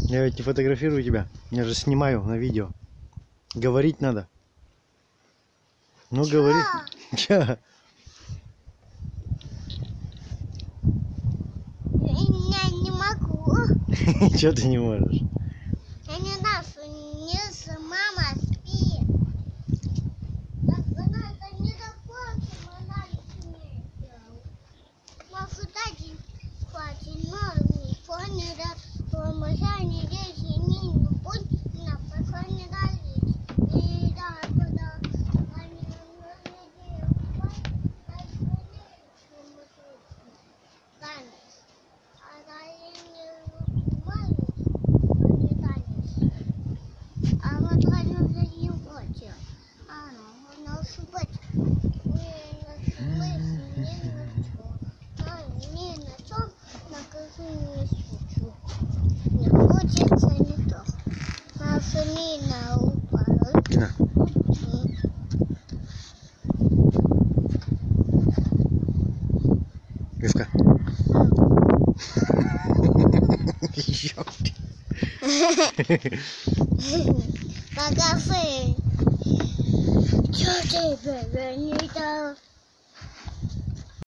Я ведь не фотографирую тебя. Я же снимаю на видео. Говорить надо. Ну, Чё? говори. Чё? Я не могу. Чё ты не можешь? Я не знаю, что мама спит. Это не закончим, она не делала. Может, дать спать, но никто не даст. Помощь не здесь, и не будет, на пока не дали. И да, куда они не танец. А дали не маме, не танец. А вот они за не хочет. А, ну, она ушибать. Не на чем, накажу не шучу. Не хочется не то. Наша Нина упала. Кина. Вивка. Покажи. Что тебе не дал?